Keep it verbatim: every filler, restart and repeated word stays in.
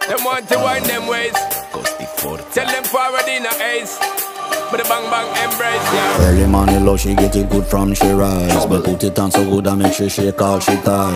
Them want to wind them ways. Tell them forward in a ace. But the bang bang embrace, yeah. Early morning love, she get it good from she rise. But put it on so good and make she shake all she ties.